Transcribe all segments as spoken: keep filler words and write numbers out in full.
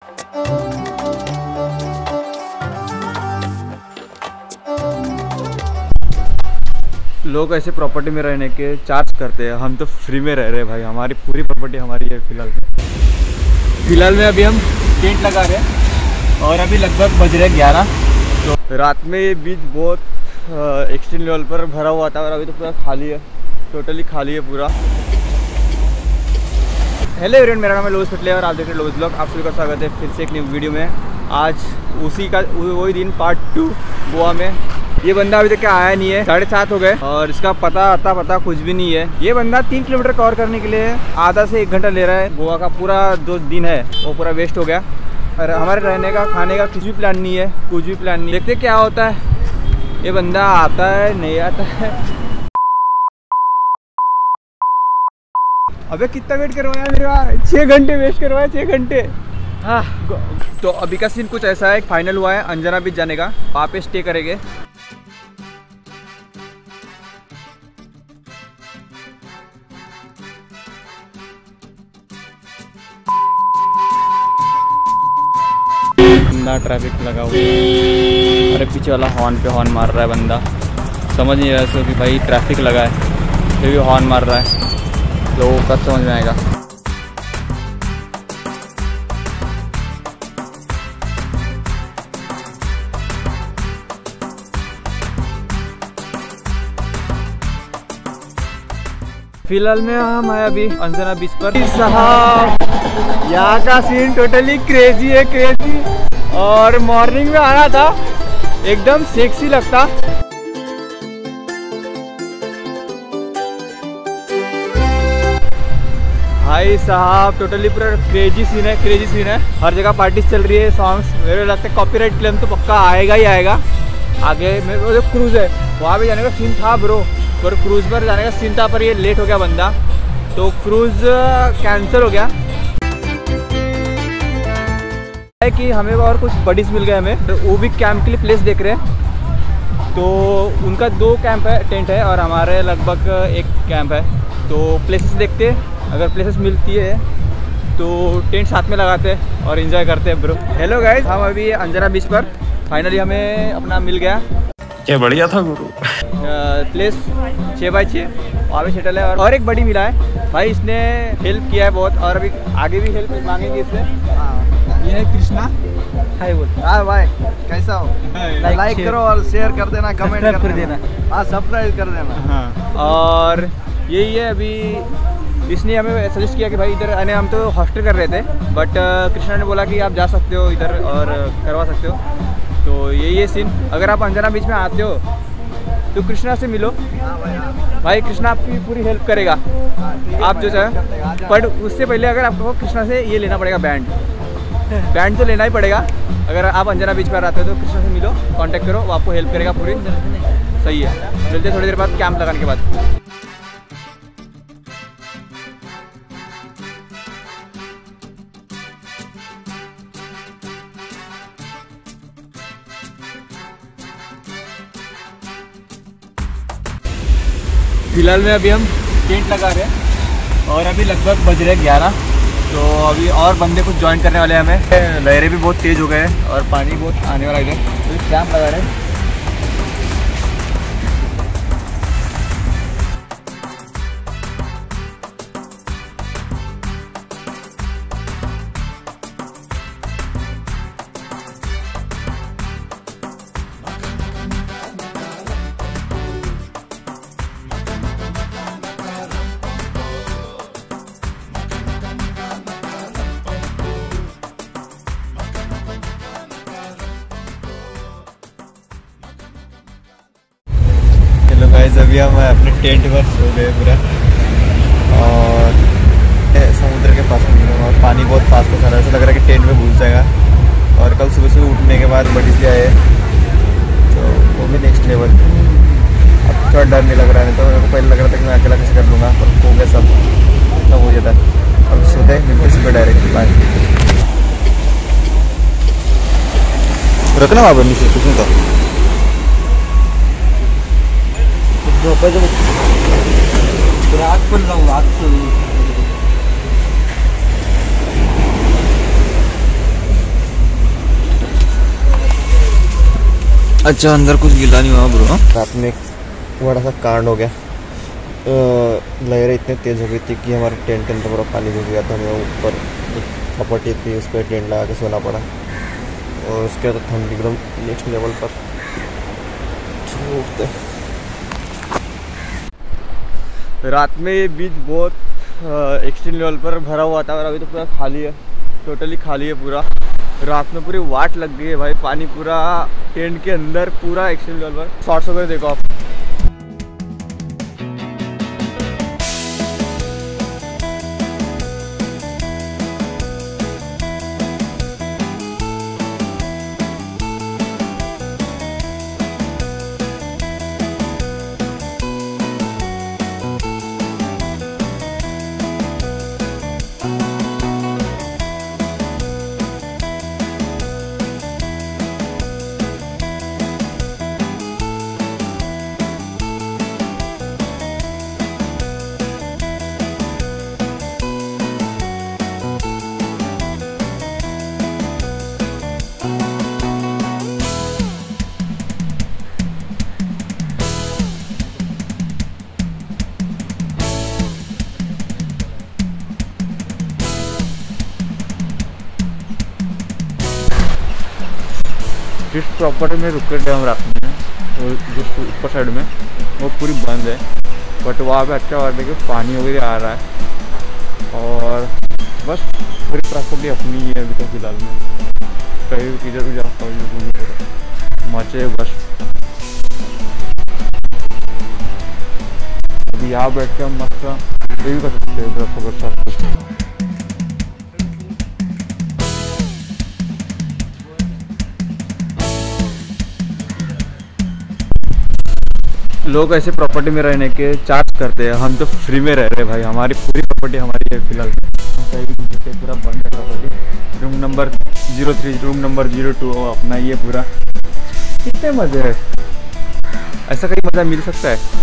लोग ऐसे प्रॉपर्टी में रहने के चार्ज करते हैं, हम तो फ्री में रह रहे हैं भाई। हमारी पूरी प्रॉपर्टी हमारी है फिलहाल में। फिलहाल में अभी हम टेंट लगा रहे हैं और अभी लगभग बज रहे ग्यारह। तो रात में ये बीच बहुत एक्सट्रीम लेवल पर भरा हुआ था और अभी तो पूरा खाली है, टोटली खाली है पूरा। हेलो एवरीवन, मेरा नाम है लोज पटले और आप देख रहे हैं लोज ब्लॉग। आप सभी का स्वागत है फिर से एक न्यू वीडियो में। आज उसी का वही दिन पार्ट टू गोवा में। ये बंदा अभी तक क्या आया नहीं है, साढ़े सात हो गए और इसका पता आता पता कुछ भी नहीं है। ये बंदा तीन किलोमीटर कवर करने के लिए आधा से एक घंटा ले रहा है। गोवा का पूरा जो दिन है वो पूरा वेस्ट हो गया और हमारे रहने का खाने का कुछ भी प्लान नहीं है, कुछ भी प्लान नहीं। देखते क्या होता है। ये बंदा आता है नहीं आता है। अबे कितना वेट करवाया मेरा, छः घंटे वेस्ट करवाया, छः घंटे। हाँ, तो अभी का सीन कुछ ऐसा है, फाइनल हुआ है अंजना बीच जाने का, वहाँ पे स्टे करेंगे। ट्रैफिक लगा हुआ है। अरे पीछे वाला हॉर्न पे हॉर्न मार रहा है बंदा, समझ नहीं रहा है कि भाई ट्रैफिक लगा है, फिर भी हॉर्न मार रहा है। लोगों का समझ में आएगा। फिलहाल में हम है अभी अंजना बीच पर। साहब यहाँ का सीन टोटली क्रेजी है, क्रेजी। और मॉर्निंग में आना था एकदम सेक्सी लगता। भाई साहब टोटली पूरा क्रेजी सीन है, क्रेजी सीन है। हर जगह पार्टीज चल रही है, सॉन्ग्स। मेरे लगता है कॉपीराइट क्लेम तो पक्का आएगा ही आएगा। आगे मेरे जो क्रूज है वहाँ पे जाने का सीन था ब्रो, पर क्रूज पर जाने का सीन था, पर ये लेट हो गया बंदा, तो क्रूज कैंसिल हो गया। है कि हमें और कुछ बडीज मिल गए हमें, तो वो भी कैंप के लिए प्लेस देख रहे हैं। तो उनका दो कैंप है, टेंट है, और हमारे लगभग एक कैंप है। तो प्लेसेस देखते हैं, अगर प्लेसेस मिलती है तो टेंट साथ में लगाते हैं और एंजॉय करते हैं ब्रो। हेलो गाइस, हम अभी अंजना बीच पर फाइनली हमें अपना मिल गया। क्या बढ़िया था गुरु। प्लेस छः बाई छः वहाँ पे सेटल है और, और एक बड़ी मिला है भाई, इसने हेल्प किया है बहुत और अभी आगे भी हेल्प मांगेंगे इससे। ये है कृष्णा। हाय बोल। हाँ भाई, कैसा हो? लाइक, लाइक करो और शेयर कर देना, कमेंट कर देना। हाँ, सब्सक्राइब कर देना। हाँ, और यही है अभी। इसने हमें सजेस्ट किया कि भाई इधर आने, हम तो हॉस्टल कर रहे थे, बट कृष्णा ने बोला कि आप जा सकते हो इधर और करवा सकते हो। तो यही है सीन। अगर आप अंजना बीच में आते हो तो कृष्णा से मिलो। भाई कृष्णा आपकी पूरी हेल्प करेगा, आप जो चाहे। बट उससे पहले अगर आपको कृष्णा से ये लेना पड़ेगा, बैंड। बैंड तो लेना ही पड़ेगा। अगर आप अंजना बीच पर आते हो तो कृष्णा से मिलो, कांटेक्ट करो, वो आपको हेल्प करेगा पूरी। सही है, मिलते थोड़ी देर बाद कैंप लगाने के बाद। फिलहाल में अभी हम टेंट लगा रहे हैं और अभी लगभग बज रहे ग्यारह। तो अभी और बंदे कुछ ज्वाइन करने वाले हैं हमें। लहरें भी बहुत तेज़ हो गए हैं और पानी बहुत आने वाला है, तो कैंप लगा रहे हैं। अभी हम अपने टेंट पर सो गए पूरा और समुद्र के पास में, और पानी बहुत फास्ट हो रहा है, ऐसा लग रहा है कि टेंट में घुस जाएगा। और कल सुबह सुबह उठने के बाद बड़ी से आए तो वो भी नेक्स्ट लेवल। अब थोड़ा डर नहीं लग रहा है, तो मेरे को पहले लग रहा था कि मैं अकेला कैसे कर लूँगा, पर हो गया, सब सब हो जाता है। अब सोते मिलते सुबह डायरेक्ट बाय। रखना बाबा नीचे कुछ नहीं था। रात पण जाऊ आज अच्छा अंदर कुछ गिला नहीं हुआ ब्रो। रात में एक बड़ा सा कांड हो गया। लहरें इतने तेज़ हो गई थी कि हमारे टेंट के अंदर पूरा पानी घुस गया था। हमें ऊपर एक प्रॉपर्टी थी उस पर टेंट लगा के सोना पड़ा और उसके बाद ठंड एकदम नेक्स्ट लेवल पर उठते। रात में ये बीच बहुत एक्सट्रीम लेवल पर भरा हुआ था और अभी तो पूरा खाली है, टोटली खाली है पूरा। रात में पूरी वाट लग गई है भाई, पानी पूरा टेंट के अंदर पूरा एक्सट्रीम लेवल पर। शॉर्ट्स वगैरह देखो आप। जिस प्रॉपर्टी में रुके थे हम रात में, तो जिस ऊपर साइड में वो पूरी बंद है, बट वहाँ पे अच्छा बात है कि पानी वगैरह आ रहा है और बस पूरी प्रॉपर्टी अपनी ही है अभी तो फिलहाल में। कहीं किधर भी जा सकता मचे बस। अभी यहाँ बैठ के हम मस्त रिव्यू कर सकते हैं प्रॉपर्टी साथ कुछ। लोग ऐसे प्रॉपर्टी में रहने के चार्ज करते हैं, हम तो फ्री में रह रहे हैं भाई। हमारी पूरी प्रॉपर्टी हमारी है फिलहाल। हम कहीं भी घूम सकते हैं, पूरा बंद है property. Room number zero three room number zero two अपना ही है पूरा। कितने मज़े है, ऐसा कहीं मज़ा मिल सकता है।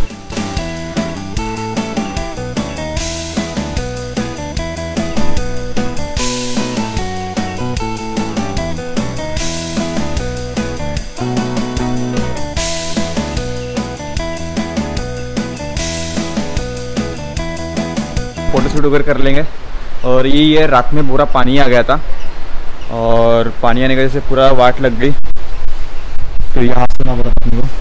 फोटो शूट वगैरह कर लेंगे। और यही है, रात में पूरा पानी आ गया था और पानी आने की वजह से पूरा वाट लग गई। तो यहाँ से ना पड़ा अपने को,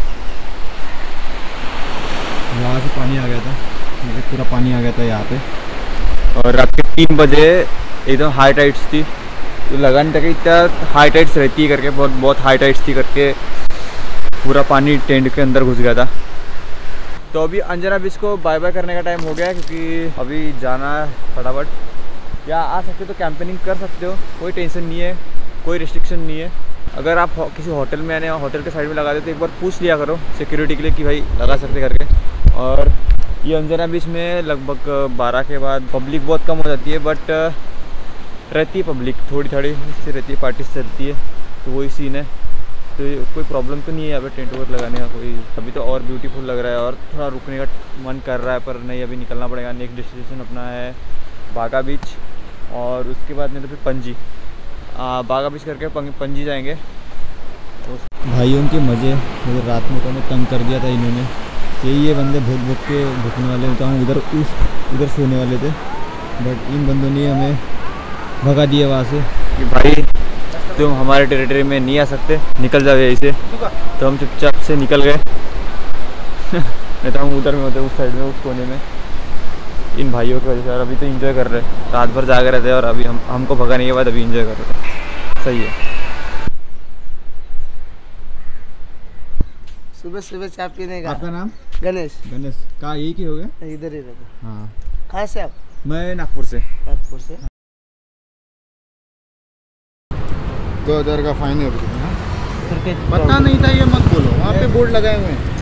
यहाँ से पानी आ गया था, मुझे पूरा पानी आ गया था यहाँ पे। और रात के तीन बजे एकदम हाई टाइड्स थी, तो लगा नहीं था कि इतना हाई टाइड्स रहती है करके। बहुत बहुत हाई टाइड्स थी करके पूरा पानी टेंट के अंदर घुस गया था। तो अभी अंजना बीच को बाय बाय करने का टाइम हो गया है, क्योंकि अभी जाना है फटाफट। या आ सकते हो तो कैंपेनिंग कर सकते हो, कोई टेंशन नहीं है, कोई रिस्ट्रिक्शन नहीं है। अगर आप किसी होटल में आने होटल के साइड में लगा दे तो एक बार पूछ लिया करो सिक्योरिटी के लिए कि भाई लगा सकते करके। और ये अंजना बीच में लगभग बारह के बाद पब्लिक बहुत कम हो जाती है, बट रहती है पब्लिक थोड़ी थोड़ी से रहती है, पार्टी से रहती है, तो वही सीन है। तो कोई प्रॉब्लम तो नहीं है यहाँ पे टेंट वगैरह लगाने का कोई। अभी तो और ब्यूटीफुल लग रहा है और थोड़ा रुकने का मन कर रहा है, पर नहीं अभी निकलना पड़ेगा। नेक्स्ट डेस्टिनेशन अपना है बागा बीच और उसके बाद नहीं तो फिर पंजी। आ, बागा बीच करके पंजी जाएंगे। तो भाइयों के मज़े मुझे रात में तो हमें तंग कर दिया था इन्होंने। यही ये बंदे भूख भूख के भूखने वाले होता हूँ, उधर उस उधर सोने वाले थे, बट इन बंदों ने हमें भगा दिया वहाँ से कि भाई तुम हमारे टेरिटरी में नहीं आ सकते, निकल जाओ यहीं से। तो हम चुपचाप से निकल गए। नहीं तो हम उधर में होते उस साइड में उस कोने में। इन भाइयों की वजह से। और अभी तो एंजॉय कर रहे हैं, रात भर जाग रहे थे और अभी हम हमको भगाने के बाद अभी एंजॉय कर रहे थे। सही है। सुबह सुबह चाय पीने का। आपका नाम? गणेश। गणेश कहाँ, यही की हो गया? इधर ही रहता। हाँ। कहाँ से आप? मैं नागपुर से। नागपुर से। दो हज़ार का फाइन है। पता नहीं था ये मत बोलो, वहाँ पे बोर्ड लगाए हुए हैं।